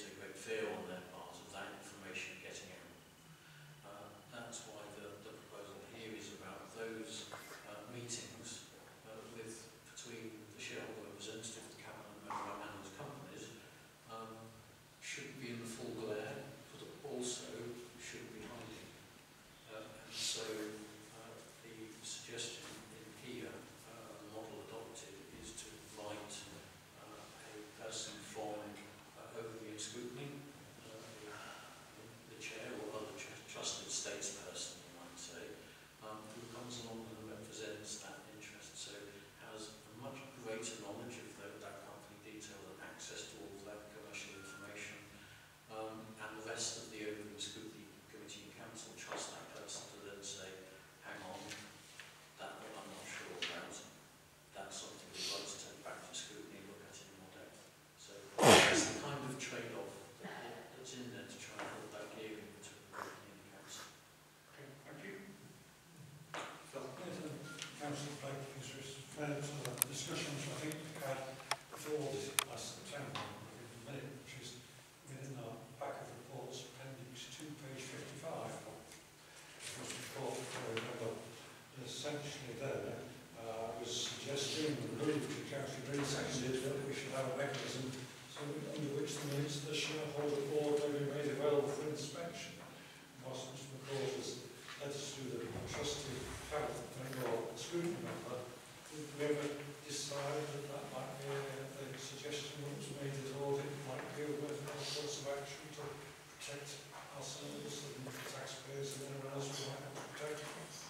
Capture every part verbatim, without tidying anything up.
is a great fear on their part of that information getting out. Uh, that's why the, the proposal here is about those uh, meetings uh, with between the shareholder representative, the cabinet member and those companies um, should be in the full glare, but also should be hiding. Uh, and so uh, the suggestion in here, uh, the model adopted, is to invite uh, a person from uh, overview scrutiny, uh, the chair or other tr trusted statesperson, you might say, um, who comes along and represents that interest. So has a much greater knowledge of the, that company detail and access to all of that commercial information. Um, and the rest of the overview scrutiny committee and council trust that person to then say, hang on, that one I'm not sure about. That's something we'd like to take back to scrutiny and look at in more depth. So that's the kind of trade-off that, that's in there to try and hold that gearing between the company and the council. Okay, thank you. Phil. Council Blakeley has referred to the discussions I think we had before this last September, in a minute, which is within the back of the report's appendix two, page fifty-five. Which was the report, if I remember, essentially there uh, was suggesting, and believed the council really seconded, that we should have a mechanism so under which the minutes of the shareholder board may be made available for inspection. Whilst Mister McCall has led us through the trusted cabinet member or scrutiny member, did we ever decide that that might be a, a suggestion that was made at audit might be a worthwhile course of action to protect ourselves and the taxpayers and everyone else we might have to protect?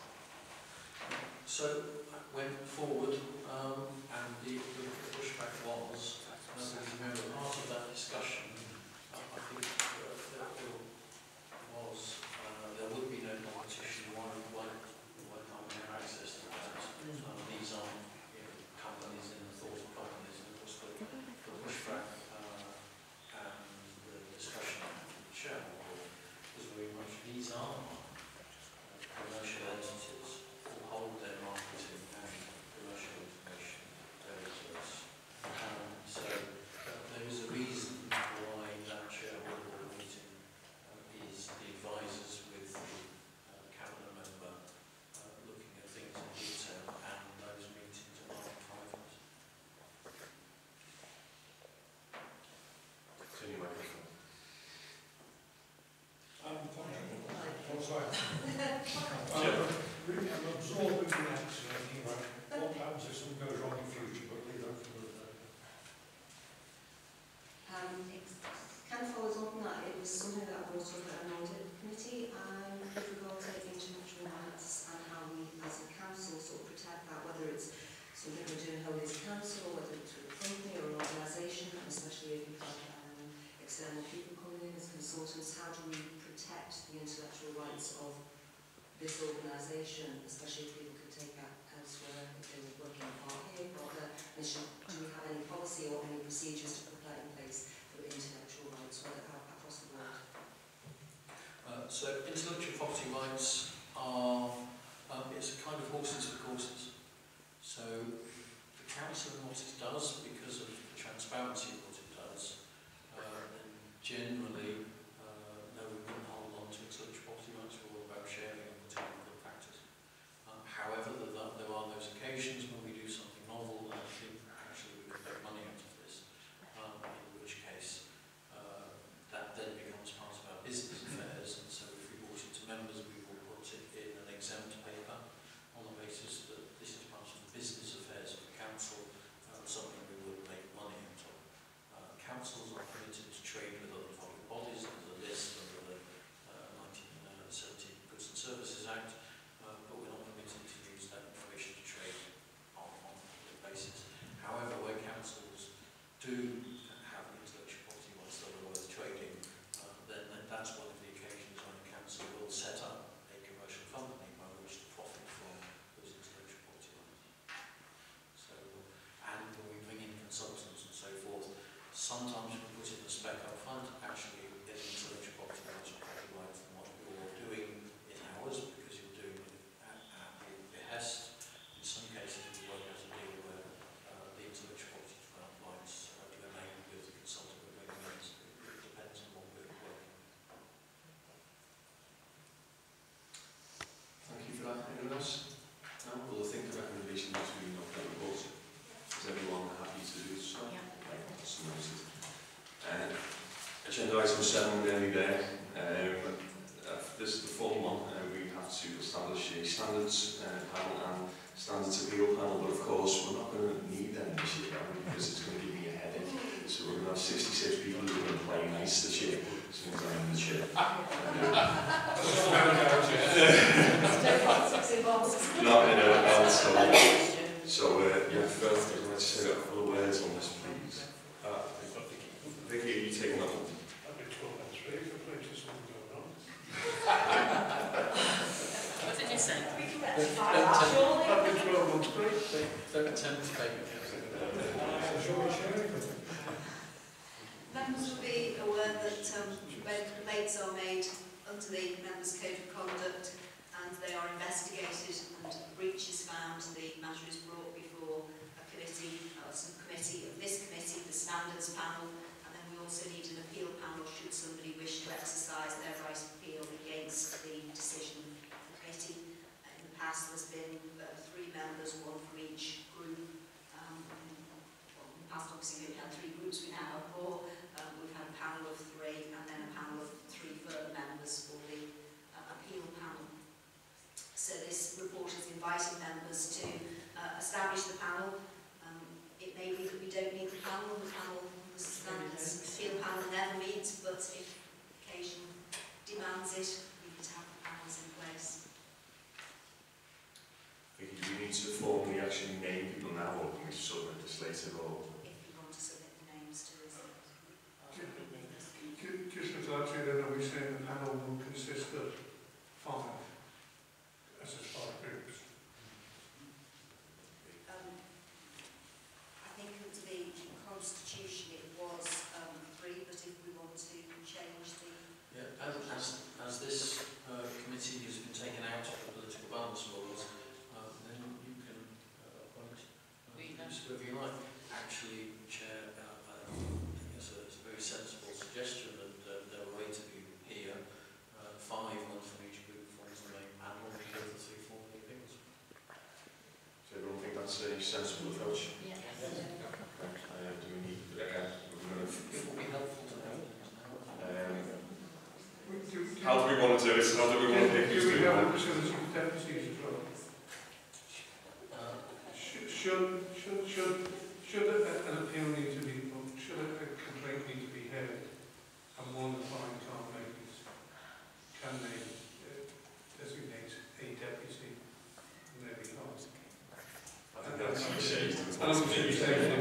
So I went forward um, and the, the pushback was, and as you remember, part of that discussion, uh, I think uh, there, there was, uh, there would be no competition, why, why, why can't we have access to that? Um, these aren't you know, companies in the thought of companies, and of course the, the pushback uh, and the discussion with the shareholder was very much, these are uh, commercial entities who hold their marketing and commercial information very close. Um, so uh, there is a reason why that shareholder meeting uh, is the advisors with the uh, cabinet member uh, looking at things in detail, and those meetings are not private. Anyway. I'm confident. What's that? I'm absorbing the answer, thinking about what happens if something goes wrong in future, but leave that for the Um, it kind of follows on from that. It was something that I brought up at an audit committee um, with regard to intellectual rights and how we as a council sort of protect that, whether it's something we're doing wholly as a council, whether it's with a company or an organisation, and especially if we've got um, external people coming in as consultants, how do we protect the intellectual rights of this organisation, especially if people could take that elsewhere, if they were working part here, part there. And should, do we have any policy or any procedures to put that in place for intellectual rights, whether across the board? Uh, so intellectual property rights are, um, it's a kind of horses for courses. So the council and what it does, because of the transparency of what it does, uh, and generally uh, no, we wouldn't hold on to intellectual property rights, we're all about sharing and technical practice. Um, however, there, there are those occasions when we do something novel and I think actually we could make money out of this, um, in which case uh, that then becomes part of our business affairs, and so if we brought it to members we will put it in an exempt paper on the basis that this is part of the business affairs of the council, uh, something we would make money out of. Uh, councils are permitted to trade with other public bodies. There's a list under the uh, nineteen seventy Goods and Services Act, uh, but we're not permitted to use that information to trade on, on a public basis. However, where councils do have intellectual property rights that are worth trading, uh, then that's one of the occasions when the council will set up a commercial company by which to profit from those intellectual property rights. So, and when we bring in consultants and so forth, sometimes we put in the spec up front, actually getting intellectual property rights or property rights than what you're doing in hours, because you're doing it at, at the behest. In some cases, we work out a deal where uh, the intellectual property rights uh, remain with the consultant we're bringing in. It depends Agenda item seven, nearly there. Um, uh, this is the full one. Uh, we have to establish a standards uh, panel and standards appeal panel, but of course we're not going to need them this year because it's going to give me a headache. So we're going to have sixty-six people who are going to play nice this year, as soon as I'm in the chair. Not in a so, so uh, yeah, first I'd like to say a couple of words on this, please. Uh, Vicky, are you taking that one? I've been told that's really for places going on. What did you say? I've been twelve months break. Don't attempt to fake it. Members will be aware that um, debates are made under the Members' Code of Conduct and they are investigated and a breach is found. The matter is brought before a committee, or some committee of this committee, the Standards Panel, and then we also need an appeal panel should somebody wish to exercise their right of appeal against the decision of the committee. In the past there's been uh, three members, one from each group. Um, well, in the past obviously we've had three groups, we now have four. Um, we've had a panel of three and then a panel of three further members for the uh, appeal panel. So this report is inviting members to uh, establish the panel. Um, it may be that we don't need the panel, the panel, the standards appeal panel never meets, but if occasion demands it, we could have the panels in place. Vicky, do we need to formally actually name people now, or can we submit this later? Or If you want to submit the names to us. Just to clarify then, are we saying the panel will consist of five, as is five groups? Um, I think under the Constitution it was um, three, but if we want to change the... Yeah, as, as, as this uh, committee has been taken out of the political balance laws, uh, then you can uh, appoint uh, whoever you like. Actually, Chair, uh, I think it's a, it's a very sensible suggestion that uh, there are eight of you here, uh, five, one from each group forms the main panel, and the other three form the appeals. so everyone think that's a sensible approach? Yeah. Uh, do we need, again, we're going to, It would be helpful to know. um, Do, do, how do we want to do it? How do we want to pick do who's we doing have what? a facility of deputies as well? Uh, Should, should, should, should, should an appeal need to be, should a complaint need to be heard and one client can't make it, can they uh, designate a deputy on their behalf? I think that's what we say. And I'm going to say